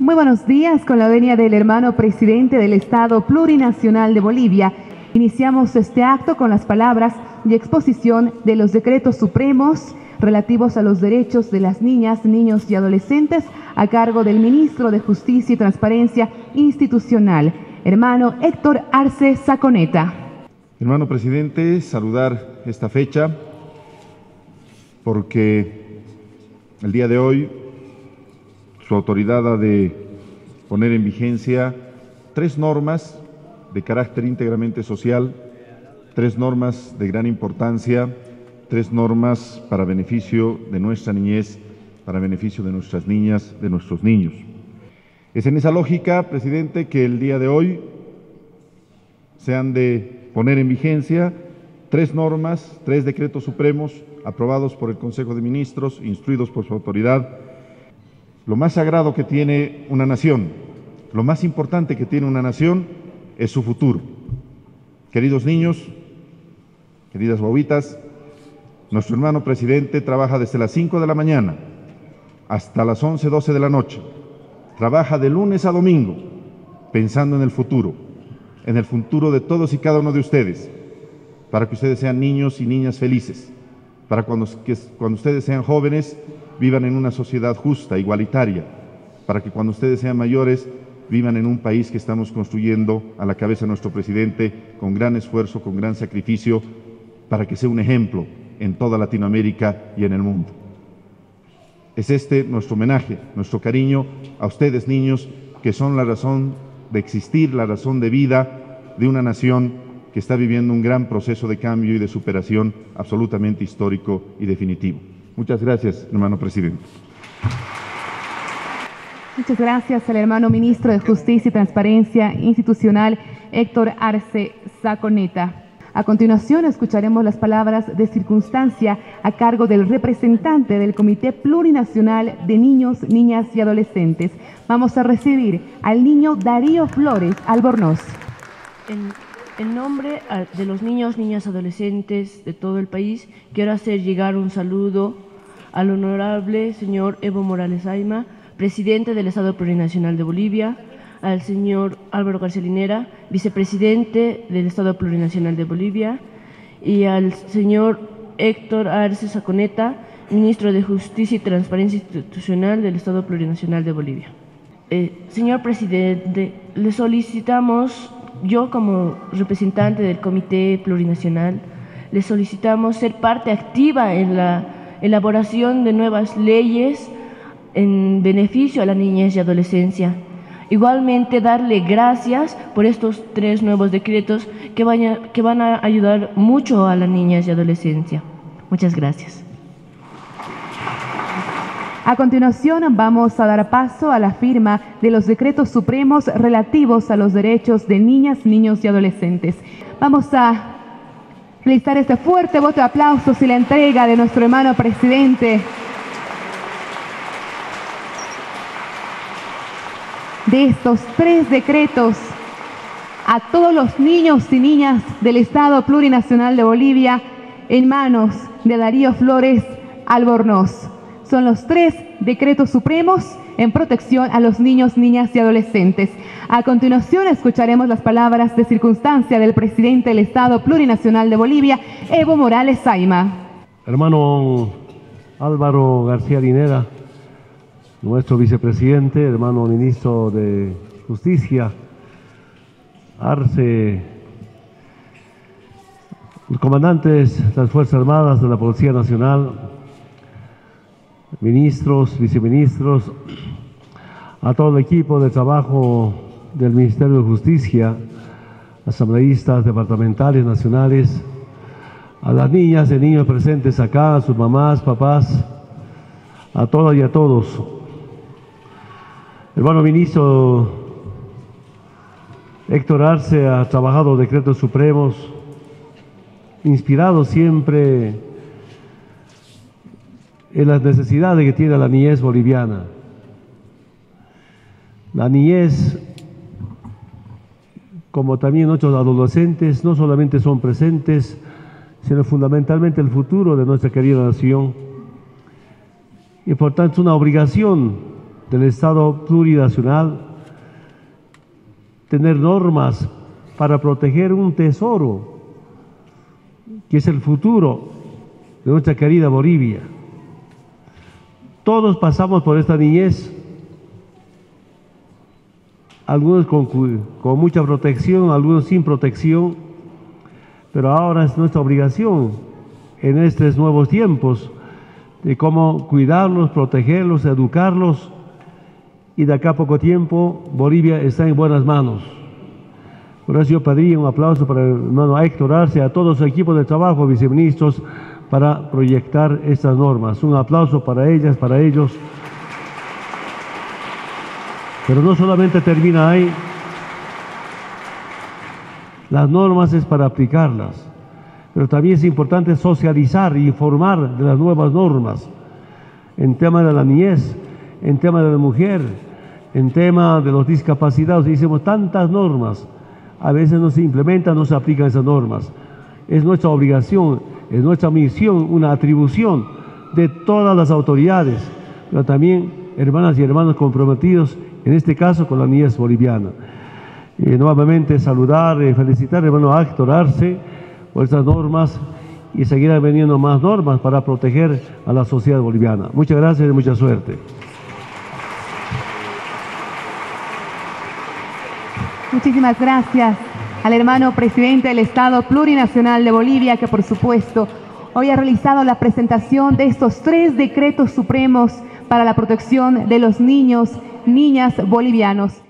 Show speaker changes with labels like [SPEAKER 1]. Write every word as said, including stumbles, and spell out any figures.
[SPEAKER 1] Muy buenos días, con la venia del hermano presidente del Estado Plurinacional de Bolivia. Iniciamos este acto con las palabras y exposición de los decretos supremos relativos a los derechos de las niñas, niños y adolescentes a cargo del ministro de Justicia y Transparencia Institucional, hermano Héctor Arce Saconeta.
[SPEAKER 2] Hermano presidente, saludar esta fecha porque el día de hoy su autoridad ha de poner en vigencia tres normas de carácter íntegramente social, tres normas de gran importancia, tres normas para beneficio de nuestra niñez, para beneficio de nuestras niñas, de nuestros niños. Es en esa lógica, presidente, que el día de hoy se han de poner en vigencia tres normas, tres decretos supremos aprobados por el Consejo de Ministros, instruidos por su autoridad. Lo más sagrado que tiene una nación, lo más importante que tiene una nación es su futuro. Queridos niños, queridas guaguitas, nuestro hermano presidente trabaja desde las cinco de la mañana hasta las once, doce de la noche. Trabaja de lunes a domingo pensando en el futuro, en el futuro de todos y cada uno de ustedes, para que ustedes sean niños y niñas felices, para cuando, que, cuando ustedes sean jóvenes vivan en una sociedad justa, igualitaria, para que cuando ustedes sean mayores vivan en un país que estamos construyendo a la cabeza de nuestro presidente con gran esfuerzo, con gran sacrificio, para que sea un ejemplo en toda Latinoamérica y en el mundo. Es este nuestro homenaje, nuestro cariño a ustedes, niños, que son la razón de existir, la razón de vida de una nación que está viviendo un gran proceso de cambio y de superación absolutamente histórico y definitivo. Muchas gracias, hermano presidente.
[SPEAKER 1] Muchas gracias al hermano ministro de Justicia y Transparencia Institucional, Héctor Arce Saconeta. A continuación escucharemos las palabras de circunstancia a cargo del representante del Comité Plurinacional de Niños, Niñas y Adolescentes. Vamos a recibir al niño Darío Flores Albornoz.
[SPEAKER 3] En, en nombre de los niños, niñas, adolescentes de todo el país, quiero hacer llegar un saludo al honorable señor Evo Morales Ayma, presidente del Estado Plurinacional de Bolivia, al señor Álvaro García Linera, vicepresidente del Estado Plurinacional de Bolivia, y al señor Héctor Arce Saconeta, ministro de Justicia y Transparencia Institucional del Estado Plurinacional de Bolivia. Eh, señor presidente, le solicitamos, yo como representante del Comité Plurinacional, le solicitamos ser parte activa en la elaboración de nuevas leyes en beneficio a la niñez y adolescencia. Igualmente, darle gracias por estos tres nuevos decretos que, vaya, que van a ayudar mucho a la niñez y adolescencia. Muchas gracias.
[SPEAKER 1] A continuación, vamos a dar paso a la firma de los decretos supremos relativos a los derechos de niñas, niños y adolescentes. Vamos a realizar este fuerte voto de aplausos y la entrega de nuestro hermano presidente de estos tres decretos a todos los niños y niñas del Estado Plurinacional de Bolivia en manos de Darío Flores Albornoz. Son los tres decretos supremos en protección a los niños, niñas y adolescentes. A continuación escucharemos las palabras de circunstancia del presidente del Estado Plurinacional de Bolivia, Evo Morales Ayma.
[SPEAKER 4] Hermano Álvaro García Linera, nuestro vicepresidente, hermano ministro de Justicia, Arce, los comandantes de las Fuerzas Armadas, de la Policía Nacional, ministros, viceministros, a todo el equipo de trabajo del Ministerio de Justicia, asambleístas departamentales, nacionales, a las niñas y niños presentes acá, a sus mamás, papás, a todas y a todos. Hermano ministro Héctor Arce ha trabajado decretos supremos, inspirado siempre en las necesidades que tiene la niñez boliviana. La niñez, como también otros adolescentes, no solamente son presentes, sino fundamentalmente el futuro de nuestra querida nación. Y por tanto es una obligación del Estado plurinacional tener normas para proteger un tesoro que es el futuro de nuestra querida Bolivia. Todos pasamos por esta niñez, algunos con, con mucha protección, algunos sin protección, pero ahora es nuestra obligación en estos nuevos tiempos de cómo cuidarlos, protegerlos, educarlos, y de acá a poco tiempo Bolivia está en buenas manos. Por eso yo pediría un aplauso para el hermano Héctor Arce, a todo su equipo de trabajo, viceministros, para proyectar estas normas. Un aplauso para ellas, para ellos. Pero no solamente termina ahí. Las normas es para aplicarlas, pero también es importante socializar e informar de las nuevas normas en tema de la niñez, en tema de la mujer, en tema de los discapacitados. Hicimos tantas normas, a veces no se implementan, no se aplican esas normas. Es nuestra obligación, es nuestra misión, una atribución de todas las autoridades, pero también hermanas y hermanos comprometidos, en este caso con la niñez boliviana. Eh, nuevamente saludar y eh, felicitar al hermano Héctor Arce por estas normas, y seguirán veniendo más normas para proteger a la sociedad boliviana. Muchas gracias y mucha suerte.
[SPEAKER 1] Muchísimas gracias al hermano presidente del Estado Plurinacional de Bolivia, que por supuesto hoy ha realizado la presentación de estos tres decretos supremos para la protección de los niños, niñas bolivianos.